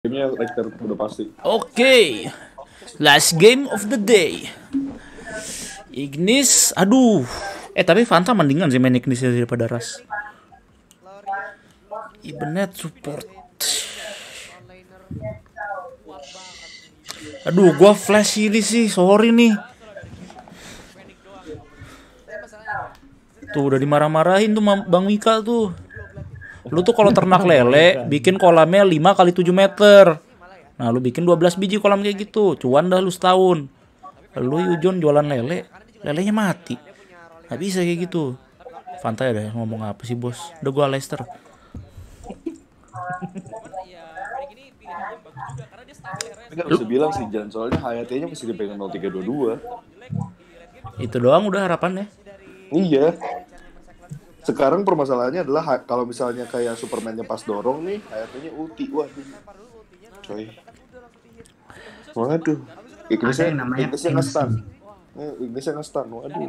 Gamenya Lecter udah pasti. Oke, last game of the day. Ignis, aduh. Tapi Fanta mendingan sih main Ignis daripada Ras. Ibenet support. Aduh, gua flash ini sih, sorry nih. Tuh udah dimarah-marahin tuh Bang Wika tuh. Lu tuh kalau ternak lele bikin kolamnya 5 kali 7 meter. Nah, lu bikin 12 biji kolam kayak gitu. Cuan dah lu setahun. Lu Yujon jualan lele, lelenya mati. Gak bisa kayak gitu. Fanta ya ngomong apa sih, Bos? Udah gua Leicester. Enggak bisa bilang sih Jan, soalnya HYT-nya masih dipegang 0322. Itu doang udah harapannya. Iya. Sekarang permasalahannya adalah kalau misalnya kayak Superman-nya pas dorong nih, HYT-nya ulti. Waduh. Coy. Waduh. Ignisnya nge-stun. Ignisnya nge-stun. Waduh.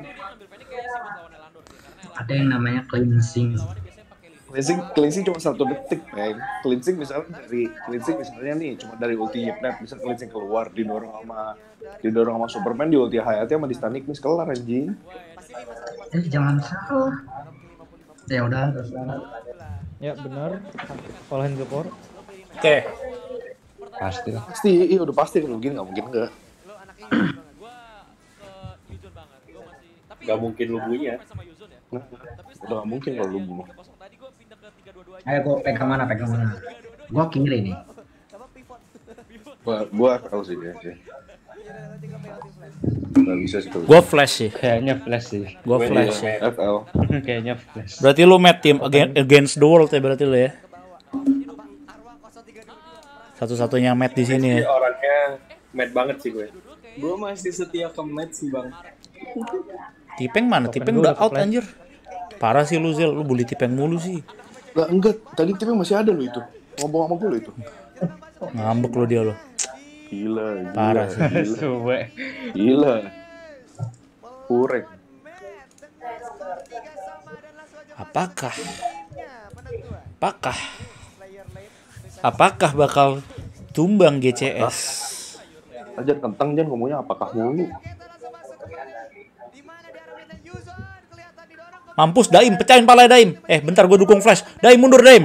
Ada yang namanya cleansing. Cleansing cuma 1 detik, Peng. Cleansing misalnya nih cuma dari ulti Yepnet bisa cleansing keluar didorong sama Superman di ulti HYT sama di stun Ignis kelar anjing. Jangan salah. Ya udah. Ya benar. Olahin Gepor. Oke. Pasti, iya udah pasti kalau gini nggak mungkin enggak. Gak mungkin lu punya. Nah, udah nggak mungkin kalau lu bunuh. Ayo gua pegang mana? Gua kiri nih. Gua kalau sih ya. Nggak bisa sih kalau. Gua flash sih. Kayaknya flash sih. Gua flash sih. FL. Kayaknya flash. Berarti lu match team against the world ya berarti lu ya. Satu-satunya match di sini ya. Orangnya mad banget sih gue. Gue masih setia ke match sih bang. Tipeng mana? Tipeng udah out anjir. Parah sih lu Zel, lu bully Tipeng mulu sih. Lah enggak, tadi timnya masih ada lo itu. Ngomong sama gue lo itu. Ngambek lo dia lo. Gila. Parah sih. Gila. Kurek. Apakah bakal tumbang GCS? Aja kentang Jan ngomongnya apakah mulu. Mampus Daim, pecahin pala Daim. Bentar gue dukung flash. Daim mundur Daim.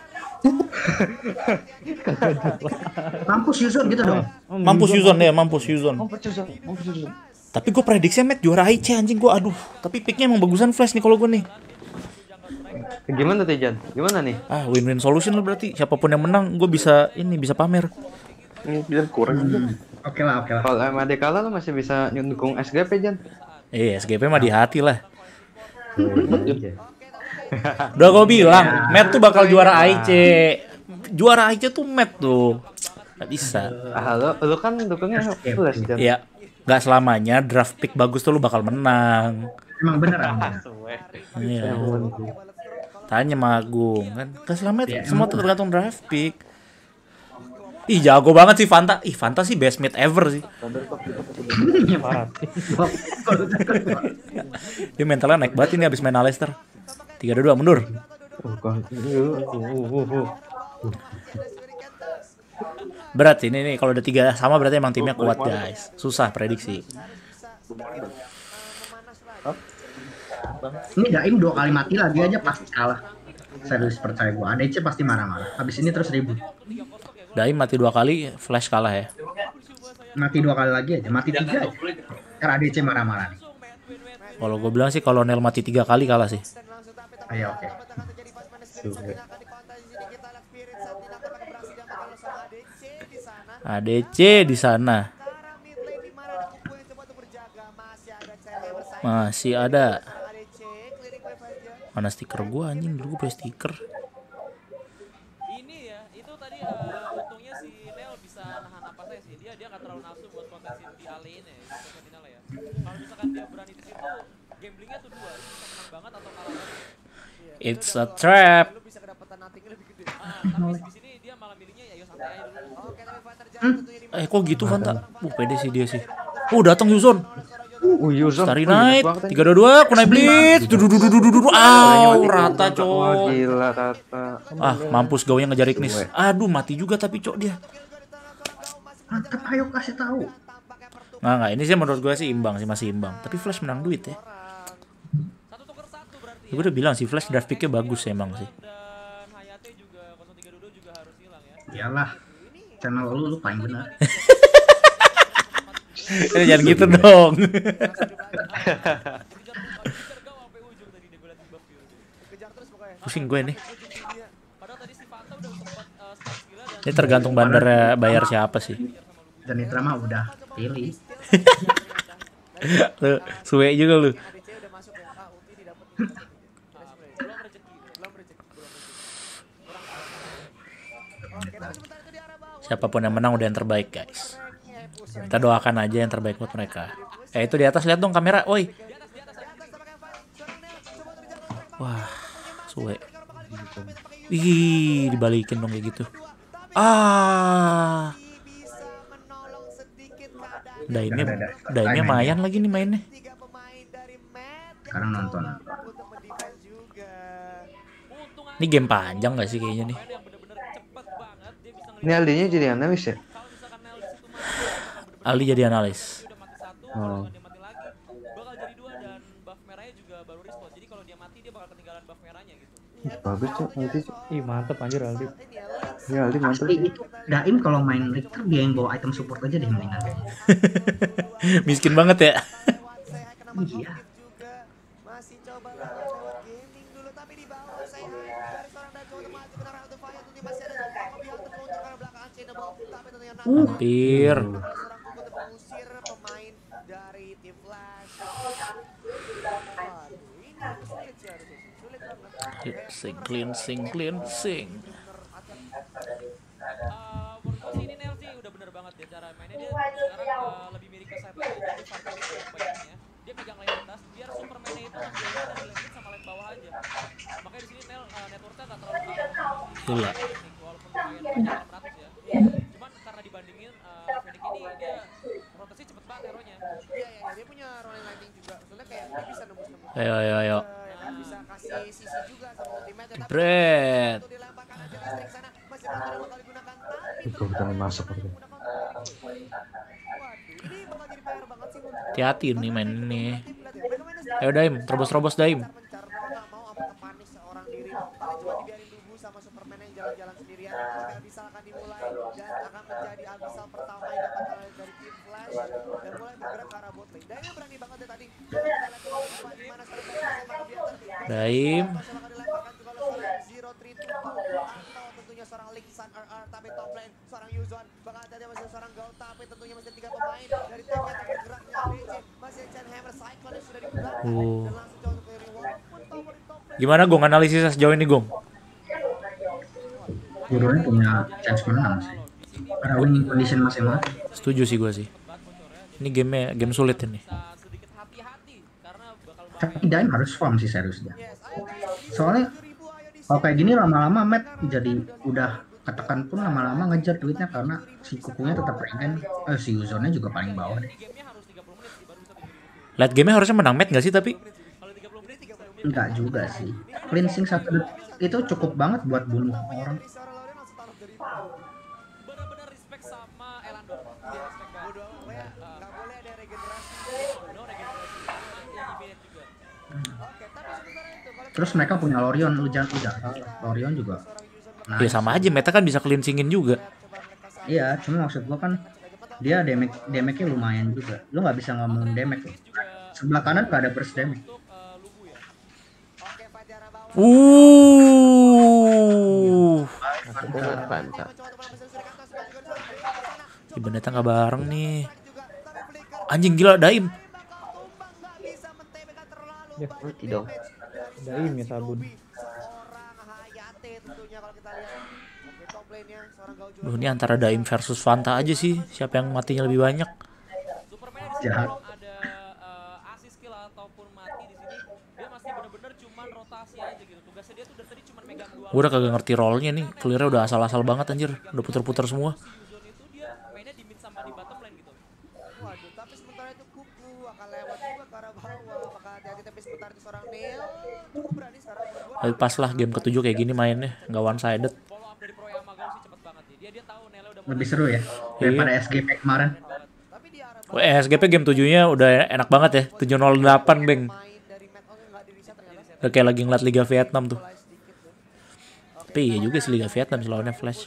Mampus Yuzon gitu dong. Mampus Yuzon. Tapi gue prediksinya match juara IC anjing gue. Aduh, tapi picknya emang bagusan flash nih kalau gue nih. Gimana tuh Jan? Gimana nih? Win-win solution lah berarti. Siapapun yang menang gue bisa pamer. Biar kurang. Oke lah. Kalau MAD kalah lo masih bisa dukung SGP Jan? SGP mah di hati lah. Udah gue bilang, Matt tuh bakal juara IC. Juara IC tuh Matt tuh. Gak bisa. Lo kan dukungnya flash Jan. Iya, gak selamanya draft pick bagus tuh lu bakal menang. Emang bener. Iya. Tanya sama Agung kan. Gak selamanya semua tergantung draft pick. Ih jago banget sih Fanta. Fanta sih best mid ever sih. Parah. Dia mentalnya naik banget ini abis main Leicester. 3-2 mundur. Berat sih ini kalau ada 3 sama berarti emang timnya kuat guys. Susah prediksi. Ini Daim 2 kali mati lagi aja pasti kalah. Serius percaya gua. ADC pasti marah-marah. Habis ini terus ribut. Daim mati 2 kali, flash kalah ya. Mati 2 kali lagi aja, mati 3 aja. Karena ADC marah-marah nih. Kalau gue bilang sih kolonel mati 3 kali kalah sih. Ayo oke. ADC di sana. Masih ada. Mana stiker gua anjing, dulu gue punya stiker. Ini ya, itu tadi untungnya si Nel bisa nahan napasnya sih. Dia nggak terlalu nafsu buat potensi di ale ini ya, di final ya. Kalau misalkan dia berani di situ, gamblingnya tuh 2, dia bisa menang banget atau kalah banget. It's a trap. Lu bisa kedapatan nothing lebih gede. Tapi di sini dia malah milihnya ya santai aja dulu. Oke, tapi Fighter jangan tentunya di Kok gitu Fanta? Pede sih dia sih. Datang Yuzon. Yuzon. Starry Night 3-2-2 kunai blitz. Rata Wah, cok. gila rata. Ah, mampus gawanya ngejar Ignis. Aduh, mati juga tapi cok dia. Mantap, ayo kasih tahu. Nggak, ini sih menurut gue sih imbang sih, masih imbang. Tapi Flash menang duit ya. Gue udah bilang sih Flash draft picknya bagus emang sih. Dan Hayate juga 0322 juga harus hilang ya. Iyalah, channel lu paling benar. Jangan gitu dong. Pusing gue nih. Padahal tadi si Fanta udah sempat start gila dan Ini tergantung bandar bayar siapa sih. Dan Nitra mah udah pilih. Lu suwe juga lu. Siapapun yang menang udah yang terbaik guys. Kita doakan aja yang terbaik buat mereka. Itu di atas lihat dong kamera, woi. Wah, suwe. Ih, dibalikin dong kayak gitu. Ah. Daimnya mayan lagi nih mainnya. Sekarang nonton. Ini game panjang gak sih kayaknya nih? Ini Aldinya jadi analis ya? Ali jadi analis. Oh. dia mati lagi bakal jadi 2 dan buff merahnya juga baru respawn. Jadi kalau dia mati dia bakal ketinggalan buff merahnya gitu. Bagus cok, Aldi cok. Ih mantep anjir Aldi. Ya Aldi mantap. Pasti itu Daim kalau main Richter dia yang bawa item support aja deh mendingan kayaknya. Miskin banget ya. Iya. Hampir. Cleansing. Menurut gue sih ini Nel sih udah bener banget ya cara mainnya. Dia sekarang lebih mirip ke side lane aja. Jadi farming poinnya dia pegang lane atas biar superman-nya itu ngambilnya dari lane mid sama lane bawah aja. Makanya di sini Nel networknya nggak terlalu Gila. walaupun lumayan banyak 600 ya. Cuman karena dibandingin Fennec ini dia rotasi cepet banget hero-nya. Iya dia punya rolling lightning juga. Soalnya kayak dia bisa nembus-nembus. Ayo. Bisa kasih sisi juga sama ultimate. Jebret. Dilemparkan aja listrik sana masih belum bakal digunakan tapi Itu kita masuk aja. Hati-hati nih main ini. Ayo Daim, terobos Daim. Daim. tentunya seorang Lingsan RR tapi top lane seorang Yuzon bakal ada masih seorang Gau tapi tentunya masih 3 pemain dari tim yang bergeraknya ABC masih Chain Hammer Cyclone yang sudah digunakan dan langsung jauh ke reward pun top lane. Gimana Gong analisisnya sejauh ini Gong? Dua-duanya punya chance menang sih. Karena winning condition masing-masing. Setuju sih gue sih. Ini game sulit ini. Sedikit hati-hati karena bakal Tapi Daim harus farm sih serius dia. Soalnya kalau kayak gini lama-lama Matt jadi udah ketekan pun lama-lama ngejar duitnya karena si kukunya tetap regen. Si Yuzonnya juga paling bawah deh. Late game harusnya menang match gak sih tapi? Enggak juga sih. Cleansing 1 detik itu cukup banget buat bunuh orang. benar-benar respect sama Elandor. Dia respect banget. Nggak boleh ada regenerasi. No regenerasi. Yang infinite juga. Oke, tapi sebenarnya itu kalau Terus mereka punya Lorion, udah. Lorion juga. Nah, Ya sama aja, meta kan bisa cleansingin juga. iya, cuma maksud gua kan dia damage-nya lumayan juga. Lu nggak bisa ngomong damage loh. Sebelah kanan nggak ada burst damage. Lubu ya. Oke, Fajara bawah. Mantap. Ibaneta nggak bareng nih. Anjing gila Daim. Ya, Mati dong. Daim ya sabun. Duh, ini antara Daim versus Fanta aja sih. Siapa yang matinya lebih banyak? Superman di sini Jahat. belum ada assist kill ataupun mati di sini. Dia masih benar-benar cuman rotasi aja gitu. Tugasnya dia tuh dari tadi cuman megang 2. Gue udah kagak ngerti role-nya nih. Clear-nya udah asal-asal banget anjir. Udah puter-puter semua. Si Yuzon itu dia mainnya di mid sama di bottom lane gitu. Waduh, tapi sementara itu Kuku akan lewat Tapi pas lah game ke-7 kayak gini mainnya, nggak one sided. Follow up dari Pro Yamagao sih cepet banget nih. Dia tahu Nele udah Lebih seru ya daripada SGP kemarin. SGP game 7-nya udah enak banget ya. 708 beng. Udah kayak lagi ngeliat Liga Vietnam tuh. Tapi iya juga sih Liga Vietnam lawannya Flash.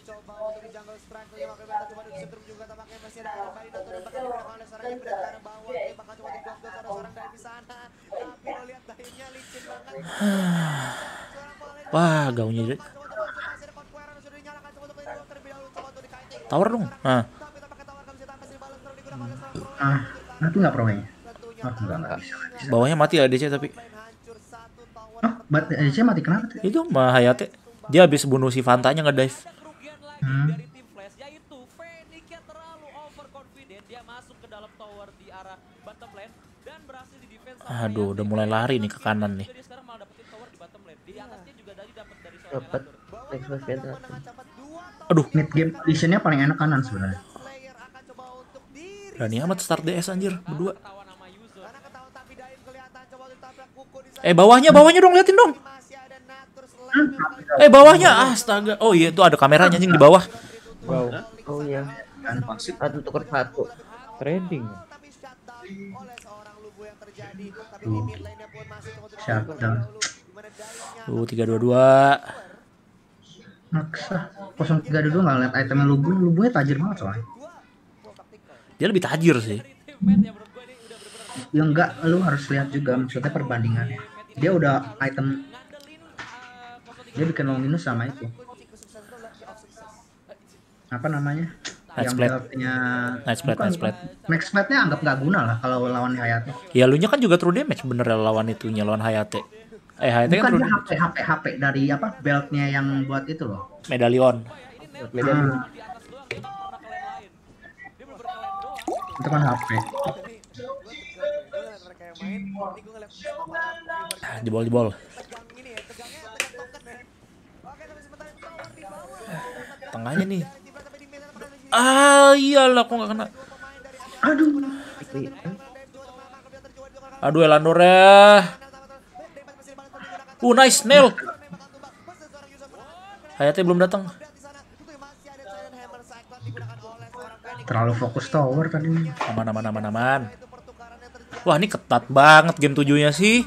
Wah, gaunnya tower dong. Nah, Nanti nggak pro-nya. Nggak bisa. bawahnya mati ADC tapi. DC mati kenapa tuh? Itu mah Hayate. Dia habis bunuh si Fantanya nge-dive. kerugian lagi dari tim Flash, yaitu Fenix-nya terlalu overconfident. Dia masuk ke dalam tower di arah bottom lane dan berhasil di defense sama Aduh, udah mulai lari nih ke kanan nih. Dia sekarang malah dapetin tower di bottom lane. Di atasnya juga tadi dapat dari seorang Dapat Elander. next wave ya. Aduh, Mid game positionnya paling enak kanan sebenarnya. berani amat start DS anjir berdua. Ketawa nama user. Bawahnya dong, liatin dong. Bawahnya, astaga. Oh iya, tuh ada kameranya anjing di bawah. Wow, Oh iya. Masih Satu tuker satu. trending. Shutdown. 3-2-2. Maksa 0322 nggak lihat itemnya lubunya tajir banget soalnya. Dia lebih tajir sih. Ya enggak, lu harus lihat juga maksudnya perbandingannya. Dia udah item dia bikin long minus sama itu. Apa namanya? Night Yang Splat. beltnya Night Splat, bukan, Night Splat. Max Splatnya anggap nggak guna lah kalau lawan Hayate. Ya lu nya kan juga true damage bener ya lawan itunya, lawan Hayate. Hayate kan Bukan true dia HP dari apa beltnya yang buat itu loh. medalion. Itu kan HP. Jebol. Tengahnya nih. Iyalah kok nggak kena. Aduh Elandor ya. Nice nail. Hayate belum datang. Terlalu fokus tower tadi. Aman. Wah, ini ketat banget game 7-nya sih.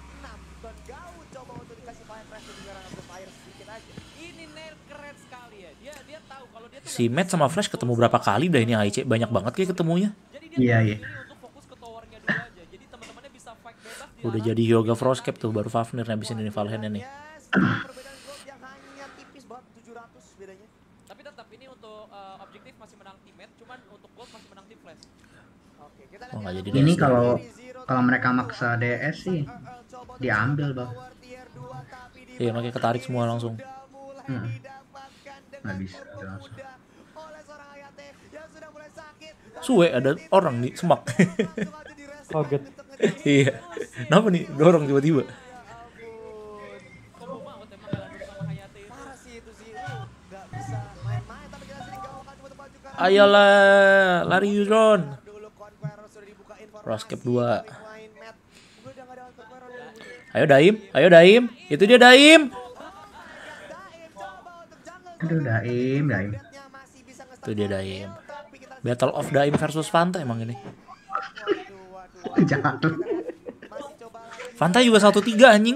Ini Nail keren sekali ya. Dia tahu kalau dia tuh Si Matt sama Flash ketemu berapa kali dah ini AIC, banyak banget kayak ketemunya. jadi dia Iya. untuk fokus ke towernya dulu aja. Jadi teman-temannya bisa fight bebas di Udah jadi Yoga Frostcap tuh, baru Fafnir ngabisin ini Valheim nih. Tapi tetap ini untuk objektif masih menang teammate, cuman untuk gold masih menang tim Flash. Oh, nggak jadi Ini DS. kalau mereka maksa DS sih diambil bang. Iya, makanya ketarik semua langsung. Nggak bisa langsung. Suwe ada orang di semak. Kaget. Iya. Kenapa nih dorong tiba-tiba? Combo banget emang Elandor sama Hayate itu. Ayolah, lari Yuzon. Frostcap 2. Ayo Daim. Itu dia Daim. Aduh, Daim. Itu dia Daim. Battle of Daim versus Fanta emang ini. Jangan. Fanta juga 1-3 anjing.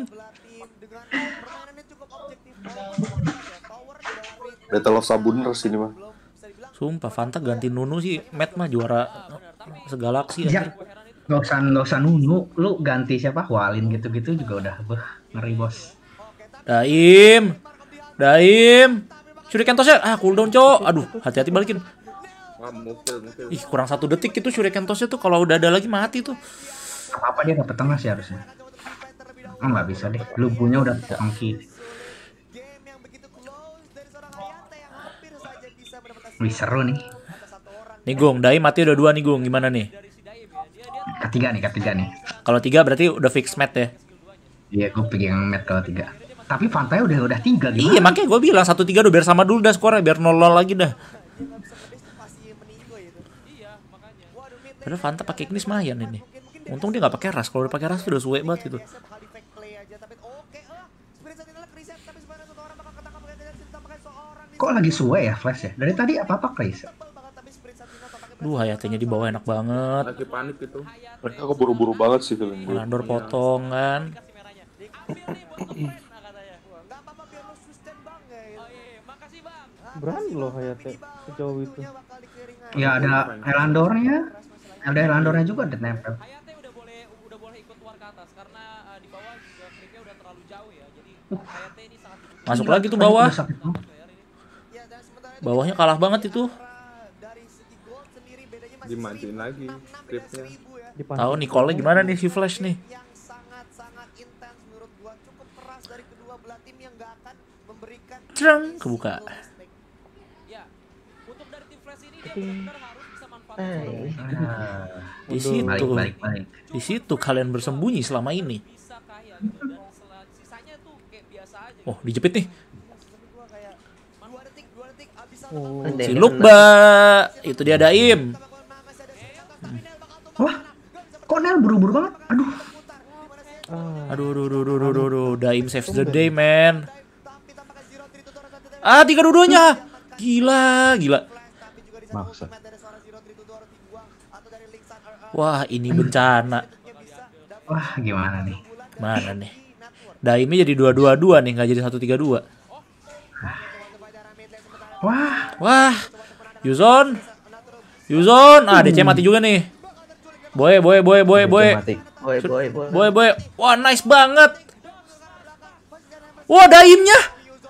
Battle of Sabuners ini mah. Sumpah Fanta ganti Nunu sih, Matt mah juara segalaksi Ya, nggak usah nunu. Lu ganti siapa? Walin gitu-gitu juga udah ngeri bos. Daim. Shuriken Toss-nya cooldown, Cok. Aduh, hati-hati balikin. Mukil. Ih, kurang 1 detik itu Shuriken Toss-nya tuh, kalau udah ada lagi mati tuh. Apa dia dapet tengah sih harusnya? Oh nggak bisa deh. Lubunya udah tangki. Wih seru nih. Nih Gong, Daim mati udah 2 nih Gong, gimana nih? Ketiga nih. Kalau 3 berarti udah fix Matt ya? Iya, gue pegang net kalau 3. Tapi Fantanya udah 3 gimana? Iya, makanya gue bilang 1-3 udah biar sama dulu dah skornya, biar 0-0 lagi dah. Padahal Fanta pakai Ignis lumayan ini. Untung dia nggak pakai ras. Kalau udah pakai ras udah suwe banget itu. Kok lagi suwe ya Flash ya? Dari tadi apa-apa Chris? Duh, Hayate-nya di bawah enak banget. Lagi panik gitu. Mereka keburu-buru banget sih feeling gue. Landor potong kan. Berani loh Hayate sejauh itu. Ya ada Elandornya. Ada Elandornya juga ada nempel. Hayate udah boleh ikut keluar ke atas karena di bawah juga creepnya udah terlalu jauh ya. Jadi Hayate ini sangat dibutuhkan. Masuk lagi tuh bawah. Udah sakit banget. Bawahnya kalah banget itu. Dimajuin lagi tripnya. Tahu Nicole gimana nih si Flash nih? Cerang, kebuka. Ya, untuk dari tim Flash ini dia benar-benar harus bisa manfaatin Di situ, Balik. di situ kalian bersembunyi selama ini. bisa kaya gitu. Dan sisanya tuh kayak biasa aja. Oh, dijepit nih. Oh, Si Lukba, itu dia Daim. Wah, kok Nel buru-buru banget? Aduh, Aduh, Daim saves the day, man. Ah, 3 dua-duanya. Gila. Maksa. Wah, ini bencana. wah gimana nih? Mana nih? Daimnya jadi 2-2-2 nih, nggak jadi 1-3-2. Wah, Yuzon. Ah, DC mati juga nih. Boy. Mati. Boy. Wah, nice banget. Wah, Daimnya.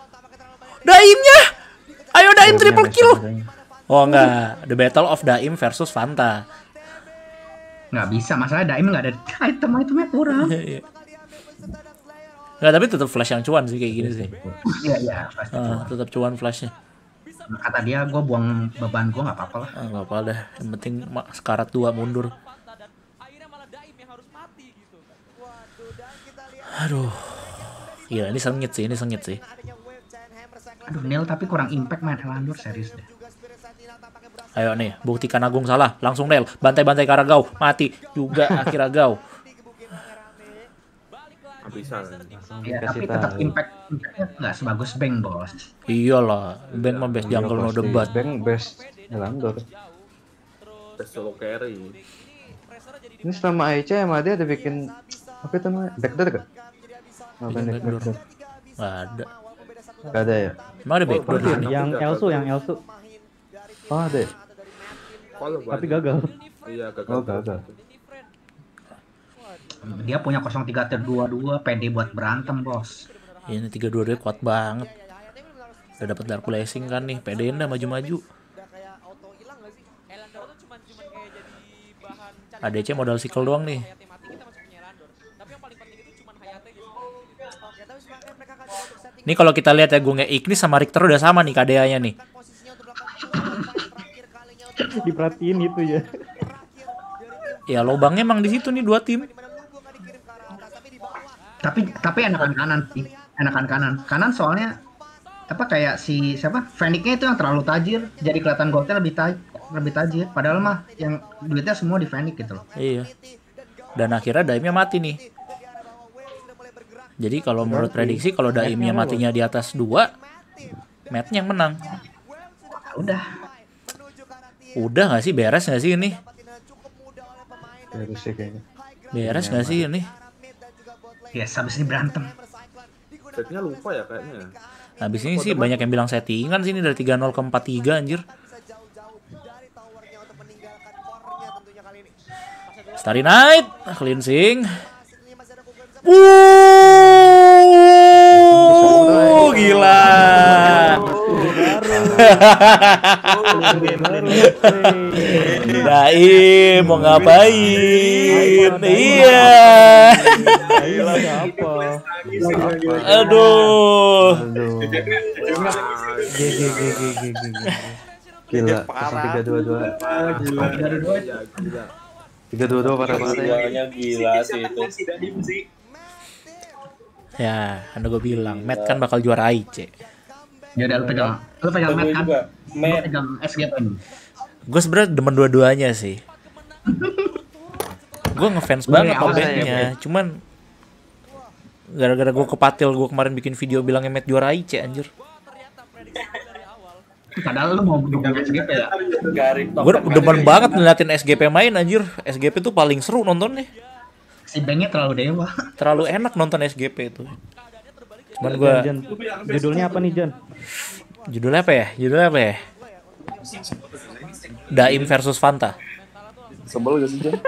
Ayo Daim triple kill. Oh enggak, The Battle of Daim versus Fanta. Nggak bisa, masalah Daim nggak ada itemnya kurang. Enggak, tapi tetap Flash yang cuan sih kayak gini sih. Iya, pasti. Tetap cuan Flashnya. Kata dia, gue buang beban gue nggak apa-apa lah. Enggak apa dah, yang penting sekarat 2 mundur. Dan akhirnya malah Daim yang harus mati gitu. Aduh. Gila, ini sengit sih. Aduh, Nel tapi kurang impact main Elandor, serius deh. Ayo nih, buktikan Agung salah. Langsung Nel, bantai-bantai ke arah Gau. Mati juga akhirnya Gau. Nggak bisa. Ya, Kasih tapi tetap tahu. impactnya nggak sebagus Bang, bos. Iyalah, Ben mah best jungle no debat. Bang best Elandor. Best solo carry. Ini selama Aicha sama dia ada bikin apa itu namanya? Backdoor kan? Apa nih Backdoor. backdoor? Nggak ada. Gak ada ya? Emang ada backdoor di sini? yang Elsu. Oh ada ya? Kalau Tapi banyak. gagal. Iya gagal. Oh gagal. Dia punya 03-22 PD buat berantem, bos. Ini 3-2-2 kuat banget. Udah dapat Dark Blessing kan nih, PD-in dah maju-maju. Elandor tuh cuman kayak jadi bahan ADC modal cycle doang nih. Hayate mati kita masih punya Elandor. Tapi yang paling penting itu cuman Hayate di sini. Nih kalau kita lihat ya Gung ya, Ignis sama Richter udah sama nih KDA-nya nih. Diperhatiin itu ya. Ya lobangnya emang di situ nih 2 tim. Tapi enakan kanan sih. Kanan soalnya apa kayak si siapa? Fenixnya itu yang terlalu tajir, jadi kelihatan goldnya lebih tajir. Padahal mah yang duitnya semua di Fenix gitu loh. Iya. Dan akhirnya Daimnya mati nih. Jadi kalau menurut prediksi kalau Daimnya matinya di atas 2, Matt-nya yang menang. Udah nggak sih, beres nggak sih ini? Harus sih kayaknya. Beres nggak sih ini? Yes, habis ini berantem. Setnya lupa ya kayaknya. Habis ini sih banyak yang bilang settingan sih ini dari 3-0 ke 4-3 anjir. Starry Night, cleansing. Gila. Daim mau ngapain? Iya. Aduh. Gila, 3-2-2. 3-2-2 parah-parah ya. Duanya gila sih itu. Ya, kan gue bilang, Matt kan bakal juara IC. Ya udah lu pegang Matt kan. Juga. Lu Matt. pegang SGP. Gue sebenarnya demen dua-duanya sih. Gue ngefans Gue banget dari sama awal bandnya, cuman gara-gara gue kepatil gue kemarin bikin video bilangnya Matt juara IC anjir. Padahal lu mau dukung SGP ya. Garing Gue demen banget ngeliatin SGP main anjir. SGP tuh paling seru nontonnya. Si Bengnya terlalu dewa. Terlalu enak nonton SGP itu. Cuman gue Jan, judulnya apa nih Jan? judulnya apa ya? Daim versus Fanta. Sebel gak sih, Jan?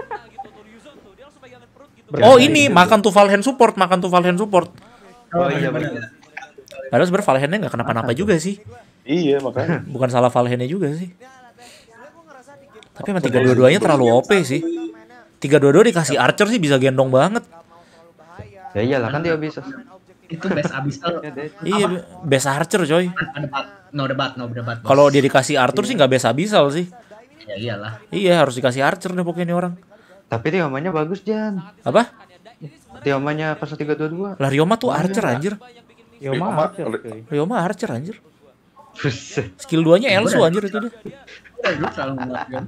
Oh ini makan tuh Valhen support. Oh iya benar. Padahal sebenarnya Valhennya nggak kenapa-napa juga sih. Iya, makanya. Bukan salah Valhennya juga sih. Tapi emang 3-2-2-nya terlalu OP sih. 3-2-2 dikasih Archer sih bisa gendong banget. Ya iyalah kan dia bisa. Itu best abisal. Iya, best Archer coy. No debat. Kalau dia dikasih Arthur sih nggak best abisal sih. Ya iyalah. Iya harus dikasih Archer deh pokoknya ini orang. Tapi Riomanya bagus Jan. Apa? Riomanya pas 322. Lah Ryoma tuh Archer anjir. Yoma Archer cuy. Ryoma Archer anjir. Buset. Skill 2-nya Elsu anjir itu deh. Lu selalu ngelakuin.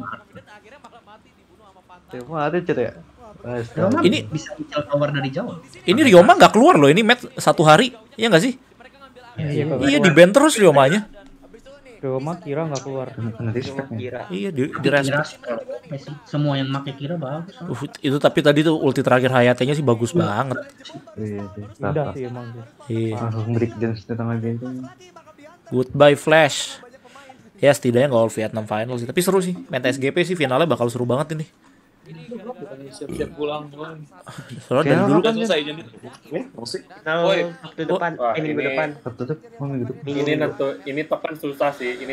Rioma ada cerita ya. Roma Ini- bisa bicara power dari jauh. Ini Ryoma nggak keluar loh ini match 1 hari. Iya nggak sih? Iya di ban terus Ryomanya. Yoma kira nggak keluar. Kena respect nih. Iya di Kira respect. sih kalau OP sih. Semua yang pakai kira bagus. Itu tapi tadi tuh ulti terakhir Hayate-nya sih bagus banget. Iya sih. Indah sih emang tuh. Iya. Langsung break dance di tengah game. Goodbye Flash. Ya setidaknya nggak all Vietnam final sih. Tapi seru sih. Main SGP sih finalnya bakal seru banget ini. Siap-siap pulang. Soalnya dari dulu Udah kan selesai jadi. Musik. Woi, Waktu depan, Wah, minggu ini- depan. Tutup. Oh minggu depan. ini token susah sih.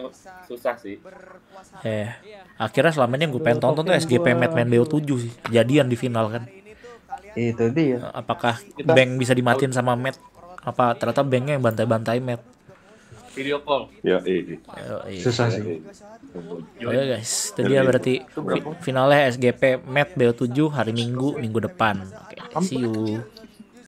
akhirnya selama ini yang gue pengen tonton tuh SGP Matt main BO7 sih. Kejadian di final kan. Itu dia. Apakah Bang bisa dimatiin sama Matt? Apa ternyata Bangnya yang bantai-bantai Matt? Video call. Ya, iya. Susah sih. Oke guys, itu dia berarti finalnya SGP Matt BO7 hari Minggu depan. Oke, see you.